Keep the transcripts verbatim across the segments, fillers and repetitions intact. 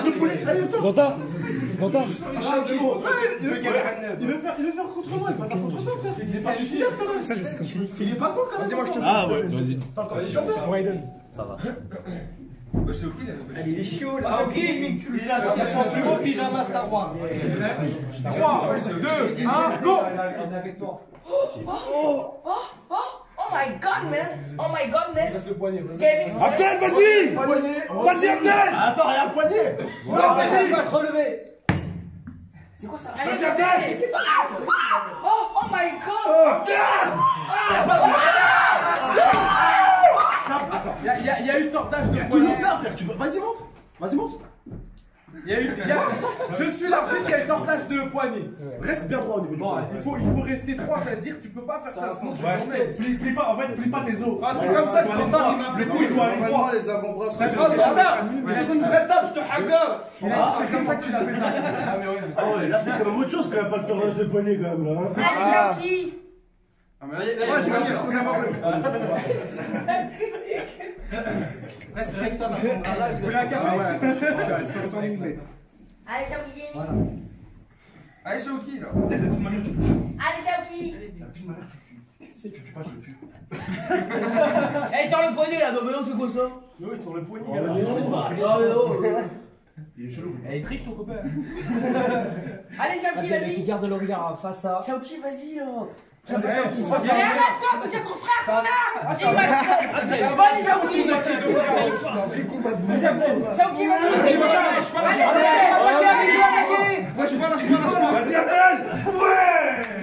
de poulet. Allez, lève-toi. Vanta Vanta Il veut faire contre moi, il va faire contre toi, frère. Il est pas suicidaire quand même. Ça, je sais comme qui. Il est pas con quand même. Vas-y, moi je te. Ah ouais, vas-y. C'est pour Aiden. Ça va. Il est chaud là. Shaoki, il a son plus beau pyjama Star Wars. trois, deux, un, go! Avec toi. Oh, oh, oh, oh my god, man! Oh my godness! Passe le poignet. Kevin, Abdel, vas-y! Vas-y, Abdel! Attends, rien le poignet. Vas-y, va te relever. c'est quoi ça? Vas-y, Abdel! Oh, oh my god! Il y a- il y a- il y a eu tordage de Toujours poignet. ça, frère. Tu peux. Vas-y, monte. Vas-y, monte. Il y a eu. il y a- Je suis l'Afrique, il y a eu tordage de poignet. Reste bien droit au niveau du Bon, poignet. il faut, il faut rester droit, ça veut dire que tu peux pas faire ça, sinon tu vas tomber. Plie, plie pas, en fait, plie pas tes os. Ah, c'est comme ça que Les Sandar, couilles, les couilles doivent aller droit. Les avant-bras sont. il a une vraie table, je te hagar. Ah, C'est comme ça que tu l'appelles ça. Ah, mais oui. Ah ouais, là c'est quand même autre chose quand même, pas le tournage de poignet quand même là. hein. Allez, Shaoki! Ah, mais là, là, moi, j'ai l'impression d'avoir le. C'est vrai que ça va. Vous voulez un café? Ouais, attends, je suis à soixante millimètres. Allez, Shaoki Gaming! Allez, Shaoki là. De toute manière, tu le tues. Allez, Shaoki! De toute manière, tu le tues. Si tu tues pas, je le tue. Eh, tends le poignet là, non, mais non, c'est quoi ça? Mais oui, sur le poignet. Ah, mais non! Il est chelou. Elle est triche ton copain. Allez, Shaoki, Qui vas-y! garde le regard face à. Shaoki, vas-y là! Eh, Mais arrête-toi, c'est ton frère, connard! Et moi, allez, Shaoki! Shaoki, vas-y! Lâche pas, lâche pas, lâche pas. Vas-y, Abdel. Ouais.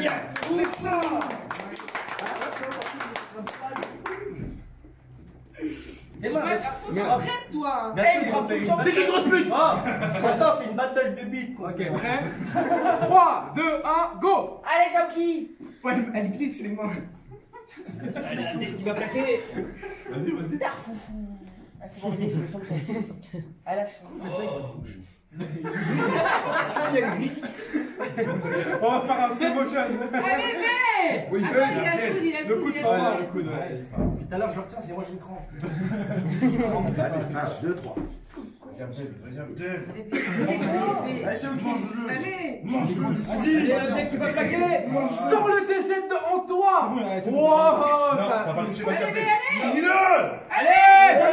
Et moi, Arrête, toi! Eh, il frappe tout le temps. T'es qui grosse pute? Attends, c'est une battle de beat quoi. Ok, prêt? trois, deux, un, go! Allez, Shaoki! Elle glisse les mains. Tu vas plaquer. Vas-y, vas-y. Tard, foufou! Ah, c'est bon, vas-y, je tombe ça. Allez, lâche. On va faire un stop motion. Allez, mais! Oui, il Attends, il a le peut. coude, il a le Le coude, coup de il a sang, le coude. le coup de. Tout à l'heure, je le retiens, c'est moi qui me crampe. un, deux, trois. Vas-y, Abdel. Vas-y, Abdel. Allez, Shaoki. allez! Mange. Il y a le mec qui va plaquer. Sors le T sept de en toi! Wow! Non, ça va pas toucher. Vas-y, Allez, Abdel. mais allez! Dis-le. Allez!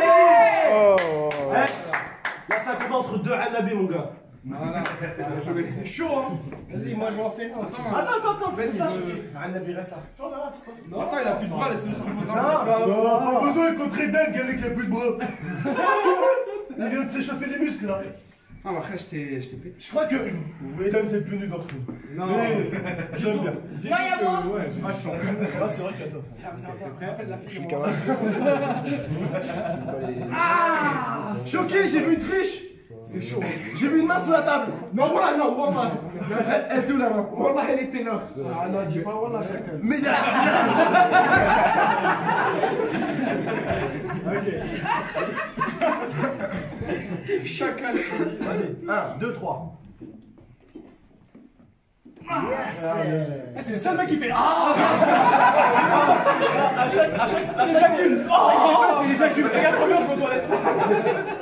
Là, c'est un combat entre deux Hanabi, mon gars. Voilà. C'est chaud, hein! Vas-y, moi je vais en faire un. Attends, attends, attends. Ben, il Reste là, veut- Shaoki. Hanabi, reste là. Toi, là, c'est quoi? Attends, il a plus de bras, laisse-le sur le Non, non, pas besoin contre Eden, gars, qui a plus de bras. Il vient de s'échauffer les muscles là. Ah, bah après, je t'ai je t'ai pété. Je crois que Eden c'est le plus nul d'entre nous. Non, Mais je l'aime bien. Non, il y a moi! ouais, ah, je suis en Ah, c'est vrai qu'il y a toi. Je suis Ah! Choqué, j'ai vu une triche. C'est chaud. J'ai vu une main sous la table. Non, voilà, non, voilà. Elle elle était où la main? Voilà, elle était là. Ah non, dis pas voilà chacun. Mais derrière. Chacun. Vas-y, un, deux, trois. C'est le seul mec qui fait. Ah! À chaque, à chaque, à chaque. Oh, il éjacule. Regarde trop bien, je me toilette.